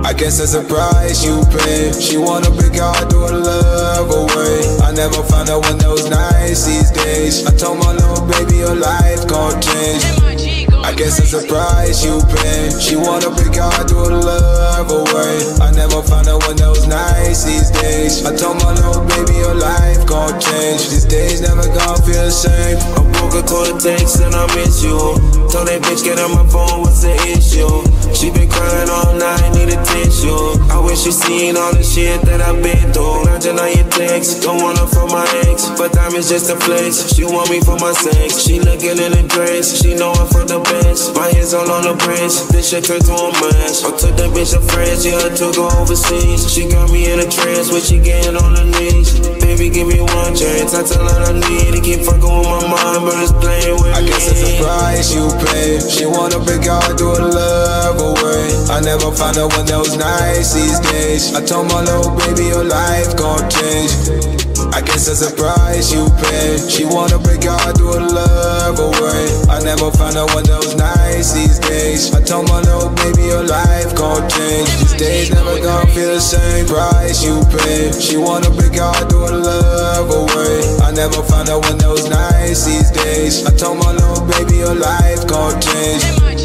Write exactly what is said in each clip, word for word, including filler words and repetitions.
I guess that's a price you pay. She wanna break her heart, throw her love away. I never found out one that was nice these days. I told my little baby your life gon' change. I guess that's a price you pay. She wanna break her heart, throw her love away. I never found out one that was nice these days. I told my little baby your life gon' change. These days never gon' feel the same. I broke a quarter text and I miss you. Told that bitch get on my phone, what's the issue? She been crying all night, need a tissue. I wish she seen all the shit that I've been through. Not just on your text, don't want her for my ex, but time is just a flex. She want me for my sex. She looking in a dress, she know I'm for the best. My hands all on the breast, this shit turned to a mess. I took that bitch to France, yeah, I took her overseas. She got me in a trance when she getting on her knees. Baby, give me one chance, I tell her I need to keep fucking with my mind, but it's playing with I me. guess it's a price you pay. She wanna break her heart, throw her love away. I never found out one that was nice these days. I told my little baby your life gon' change. I guess that's a price you pay. She wanna break her heart, throw her love away. I never found out one that was nice these days. I told my little baby your life gon' change. These days never gon' feel the same. Price you pay. She wanna break her heart, throw her love away. I never found out one that was nice these days. I told my little baby your life gon' change.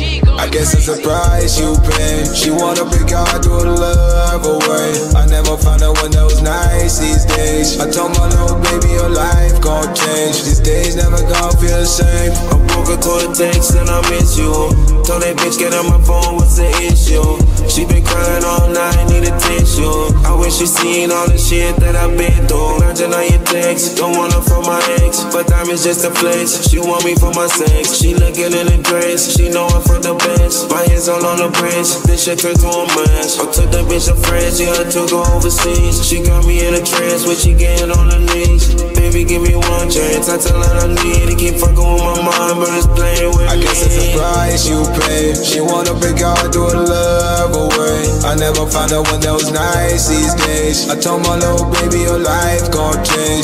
I guess it's a price you pay. She wanna break her heart, throw her love away. I never found out one that was nice these days. I told my little baby your life gon' change. These days never gon' feel the same. I broke a quarter text and I miss you. Told that bitch get on my phone, what's the issue? She been crying all night, need a tissue. I wish she seen all the shit that I've been through. Not just on your text, don't want her for my ex, but time is just a flex. She want me for my sex. She looking in a dress, she know I'm for the best. My hands all on the breast, this shit turned to a mess. I took that bitch to France, yeah, I took her overseas. She got me in a trance when she getting on her knees. Baby, give me one chance, I tell her I need to keep fucking with my mind, but it's playing with I me. guess it's a price you pay. She wanna break her heart, throw her love away. I never found out one that was nice these days. I told my little baby your life gon' change.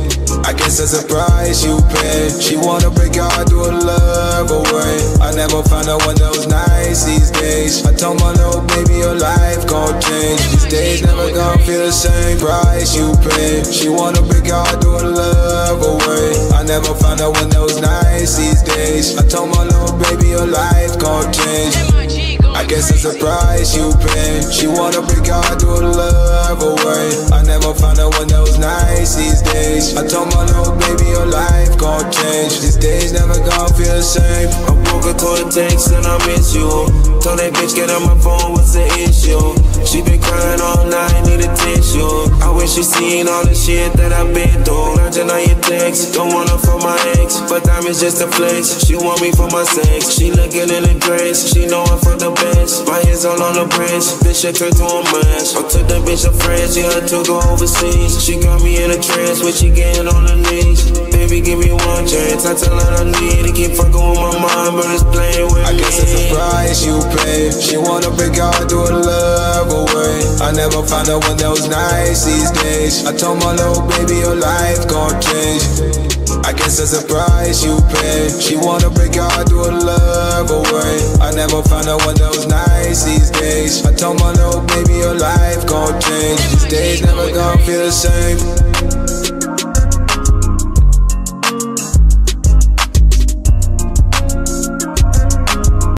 I guess that's a price you pay. She wanna break her heart, throw her love away. I never found out one that was nice these days. I told my little baby your life gon' change. These days never gon' feel the same. Price you pay. She wanna break her heart, throw her love away. I never found out one that was nice these days. I told my little baby your life gon' change. I guess it's a price you pay. She wanna break her heart, throw her love away. I never found out one that was nice these days. I told my little baby your life gon' change. These days never gon' feel the same. I broke a quarter text and I miss you. Told that bitch get on my phone, what's the issue? She been crying all night, need a tissue. I wish she seen all the shit that I've been through. Not just on your text, don't want her for my ex, but time is just a flex. She want me for my sex. She looking in a dress, she know I'm for the best. My hands all on the breast, this shit turned to a mess. I took that bitch to France, yeah, I took her overseas. She got me in a trance when she getting on her knees. Baby, give me one chance, I tell her I need to keep fucking with my mind, but it's playing with me. I guess it's a price you pay. She wanna break her heart, throw her love away. I never found out one that was nice these days. I told my little baby your life gon' change. I guess that's a price you pay. She wanna break her heart, throw her love away. I never found out one that was nice these days. I told my little baby your life gon' change. These days never gon' feel the same.